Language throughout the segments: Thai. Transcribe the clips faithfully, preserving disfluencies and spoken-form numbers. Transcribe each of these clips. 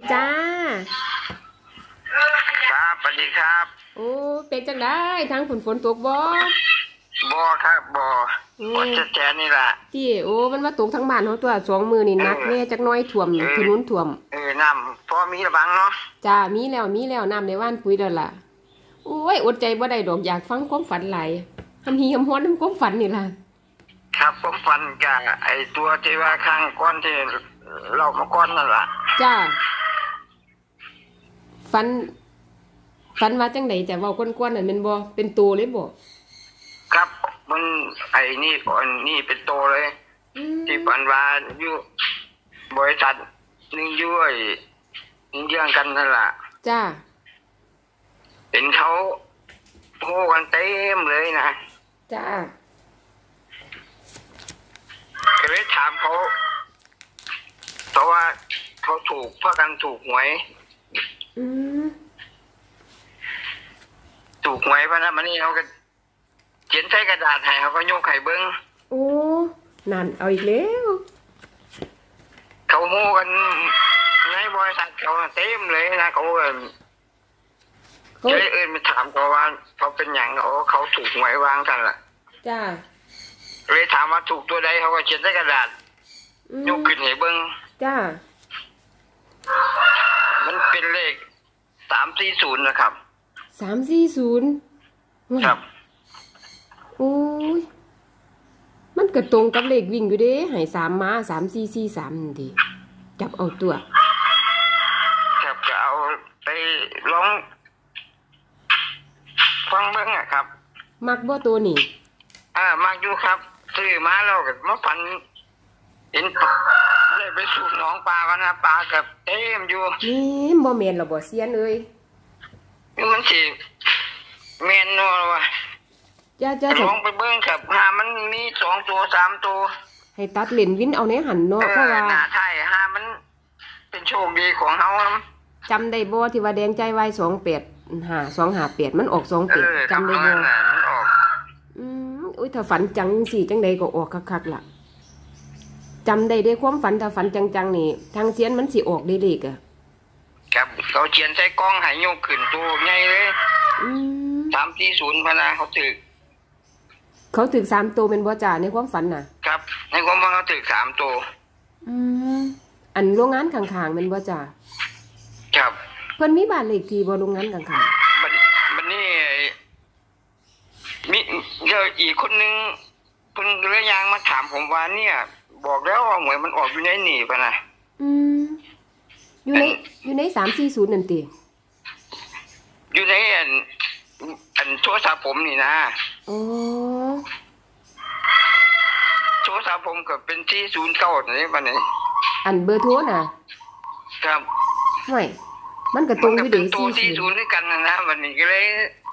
จ้าครับสวัสดีครับโอ้เป็นจังได้ทางฝนฝนตกบ่บ่ครับบ่ฝนจะแจ้นี่ล่ะที่โอ้มันมาตกทั้งบ้านเฮาตัวสองมื้อนี่นักแน่จักน้อยท่วมถนนท่วมเออน้ำพอมีระบังเนาะจ้ามีแล้วมีแล้วน้ำในว่านปุ๋ยแล้วล่ะโอ้ยอดใจบ่ได้ดอกอยากฟังความฝันหลายทำฮีคำฮ้อนนำความฝันนี่ล่ะครับความฝันกะไอ้ตัวที่ว่าข้างก้อนที่เรามาก้อนนั่นล่ะจ้าฝันฝันว่าจังได๋แต่เว้าก้นๆนั่นแม่นบ่เป็นโตเลยบ่ครับมันไอ้นี่ก่อนนี่เป็นโตเลยที่ฝันว่าอยู่บริษัทนึงอยู่ไอ้เรื่องกันนั่นล่ะจ้าเห็นเขาโหกันเต็มเลยนะจ้าก็เลยถามเขาเพราะว่าเขาถูกเพื่อกันถูกหวยอืมถูกหวยเพราะนั้นมันนี่เขาก็เขียนใส่กระดาษให้เขาก็โยกไข่เบิ้งโอ้นั่นเอาอีกแล้วเขาโม้กันในบริษัทเขาเต็มเลยนะเขาเอิญเขาเอิญไปถามเขาว่าเขาเป็นอย่างเขาเขาถูกหวยวางกันล่ะจ้าเลยถามว่าถูกตัวใดเขาก็เขียนใส่กระดาษยกขึ้นให้เบิ้งจ้ามันเป็นเลขสามสี่ศูนย์นะครับสามสี่ศูนย์ครับโอ้ยมันก็ตรงกับเลขวิ่งอยู่เด้ให้สามมาสามสี่สี่สามนี่ดิจับเอาตัวครับจะเอาไปร้องฟังเบิ้งอะครับมักบ่ตัวนี่อ่ามักอยู่ครับซื้อมาแล้วก็มาฝันเห็นได้ไปสูบหนองปลาวันนะปลากับเต็มอยู่นี่บ่แม่นหรอบ่เซียนเอ้ยนี่มันสิแม่นเนาะว่ะจ้าจ้าลองไปเบิ่งครับหามันมีสองตัวสามตัวให้ตัดเลนวินเอาในหันเนาะเพราะว่าหน้าไทยหามันเป็นโชคดีของเฮาจำได้บ่ที่ว่าแดงใจไว้สองแปดห้าสองห้าแปดมันออกสองแปดจำได้บ่มันออกอืมอุ้ยถ้าฝันจังสิจังใดก็ออกคักๆล่ะจำได้ได้ความฝันถ้าฝันจังๆนี่ทางเซียนมันสิออกได้เลขอ่ะครับเขาเขียนใส่กล้องให้ยกขึ้นตัวใหญ่เลยอืมสามสี่ศูนย์พะนะเขาถึกเขาถึกสามตัวเป็นบ่จ่าในความฝันน่ะครับในความฝันเขาถึกสามตัวอืมอันโรงงานข้างๆเป็นบ่จ่าครับเพิ่นมีบ้านเลขที่บ่โรงงานข้างๆบัดบัดนี้มีเดี๋ยวอีกคนนึงเพิ่นเรื่องยางมาถามผมว่าเนี่ยบอกแล้วว่าหวยมันออกอยู่ในนี่พะนะอืมอยู่ในอยู่ในสามสี่ศูนย์นั่นติอยู่ในอันอันโทรศัพท์ผมนี่นะอ๋อโทรศัพท์ผมก็เป็นที่ศูนย์เก้านี่บัดนี้อันเบอร์โทรน่ะครับห่วยมันก็ตรงอยู่เด้สี่ศูนย์ด้วยกันนะนะบัดนี้ก็เลย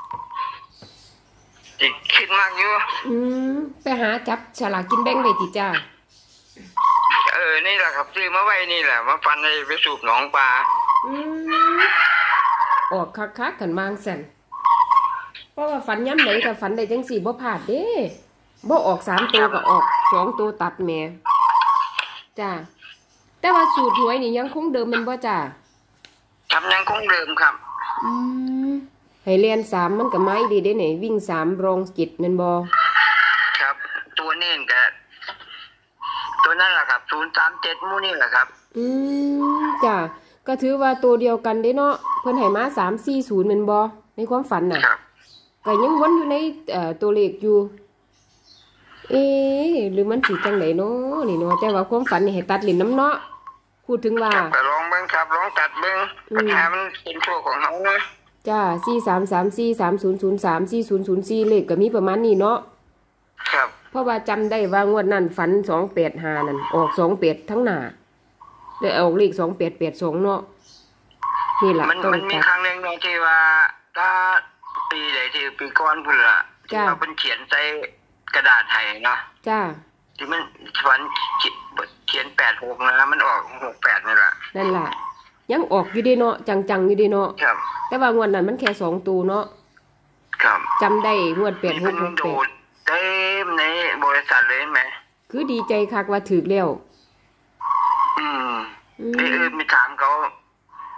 สิคิดมากอยู่อืมไปหาจับฉลากกินแบ่งได้ติจ้าเออนี่แหละครับซื้อมาไว้นี่แหละมาฟันให้ไปสูบหนองปลาอืมออกคักๆกันมางสั่นเพราะว่าฝันย้ำไหนถ้าฝันได้จังสี่บ่พลาดเด้บ่ออกสามตัวก็ออกสองตัวตัดแม่จ้าแต่ว่าสูตรหวยนี่ยังคงเดิมแม่นบ่จ้าครับยังคงเดิมครับอืมให้เรียนสามมันก็ไม้ดีเด้ไหนวิ่งสามรองจิตแม่นบ่ครับตัวเน้นก็ตัวนั่นแหละครับศูนย์สามเจ็ดมู่นี่แหละครับอืมจ้าก็ถือว่าตัวเดียวกันเด้เนาะเพิ่นให้มาสามสี่ศูนย์แม่นบ่ในความฝันน่ะก็ยังวนอยู่ในเอ่อตัวเลขอยู่เอ๊ะหรือมันสิจังได๋เนาะนี่เนาะแต่ว่าความฝันนี่ให้ตัดลิ้นน้ำเนาะพูดถึงว่าไปลองเบิ่งครับลองตัดเบิ่งปัญหามันเป็นโชคของเฮาเนาะจ้าสี่ สาม สาม สี่ สาม ศูนย์ ศูนย์ สาม สี่ ศูนย์ ศูนย์ สี่เลขก็มีประมาณนี้เนาะครับเพราะว่าจำได้ว่างวดนั้นฝันสองแปดห้านั่นออกสองแปดทั้งหน้าได้ออกเลขสองแปดแปดสองเนาะนี่ล่ะมันมันมีครั้งนึงที่ว่าถ้าปีใดที่ปีก่อนพุ่นล่ะที่ว่าเพิ่นเขียนใส่กระดาษให้เนาะจ้าที่มันฝันเขียนแปดหกนะมันออกหกแปดนี่ล่ะนั่นล่ะยังออกอยู่ดีเนาะจังๆอยู่ดีเนาะครับแต่ว่างวดนั้นมันแค่สองตัวเนาะครับจำได้งวดแปดหกหกแปดเต็มในบริษัทเลยไหมคือดีใจคักว่าถูกแล้วอืมได้เออมีถามเขา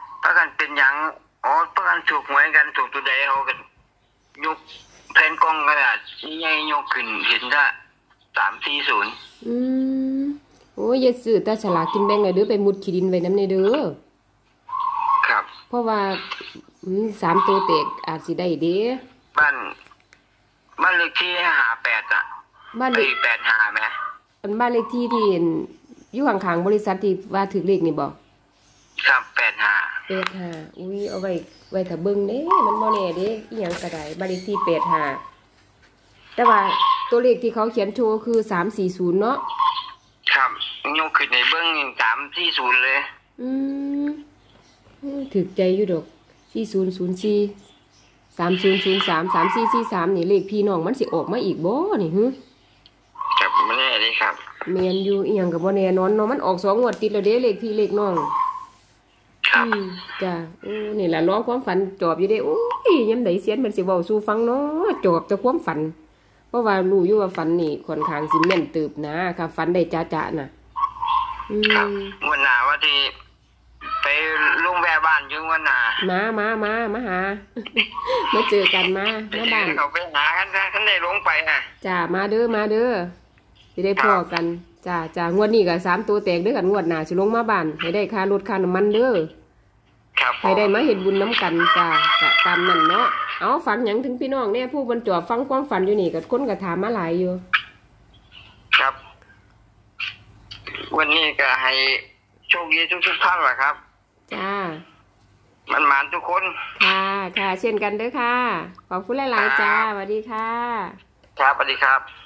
เป็นหยังอ๋อเพื่อนถูกหวยกันถูกตัวใดเขากันยกแผ่นกล้องกระดาษนี่ใหญ่ยกขึ้นเห็นละสามสี่ศูนย์อืมโอ้ยอย่าซื้อแต่ฉลากกินแบ่งเลยเด้อไปมุดขี้ดินไว้น้ำในเด้อครับเพราะว่าสามตัวเตกอาจสิได้เด้บ้านบ้านเลขที่ห้าแปดอ่ะบ้านเลขแปดห้าไหมเป็นบ้านเลขที่ที่อยู่ข้างๆบริษัทที่ว่าถือเลขนี่บอกครับแปดห้าแปดห้าอุ้ยเอาไว้ไว้ถ้าเบิ่งเด้มันบ่แน่เด้อีหยังก็ได้บ้านเลขที่แปดห้าแต่ว่าตัวเลขที่เขาเขียนโชว์คือสามสี่ศูนย์เนาะครับยกขึ้นในเบื้องสามสี่ศูนย์เลยอืมถึกใจอยู่ดอกสี่ศูนย์ศูนย์สี่สามศูนย์ศูนย์สามสามสี่สี่สามนี่เลขพี่น้องมันสิออกมาอีกบ่นี่ฮึครับไม่แน่เลยครับแม่นอยู่อีหยังก็บ่แน่นอนเนาะมันออกสองงวดติดแล้วเด้เลขพี่เลขน้องครับจ้ะโอ้นี่ล่ะร้องความฝันจอบอยู่เด้โอ้ยยามใดเสียนมันสิเว้าสู่ฟังเนาะจอบแต่ความฝันเพราะว่ารู้อยู่ว่าฝันนี่ค่อนข้างสิแม่นตึบนะค่ะฝันได้จ๊ะๆน่ะอืมวันหน้าว่าที่ไปลุงแวะบ้านอยู่วันหน้ามามามามาหามาเจอกันมาหน้าบ้านเขาไปหากันท่านได้ลงไปอ่ะจ้ามาเด้อมาเด้อสิได้พอกันจ้าจ้างวดนี้ก็สามตัวแตกเด้อกันงวดหน้าสิลงมาบ้านให้ได้ค่ารถค่าน้ำมันเด้อครับให้ได้มาเห็นบุญน้ำกันจ้าก็ตามนั้นเนาะเอาฝันหยังถึงพี่น้องเนี่ยผู้บรรจบฟังความฝันอยู่นี่ก็คนก็ถามมาหลายอยู่ครับวันนี้ก็ให้โชคดีทุกๆท่านแหละครับจ้ามันหมานทุกคนค่ะค่ะเช่นกันเด้อค่ะขอบคุณหลายๆจ้าสวัสดีค่ะครับสวัสดีครับ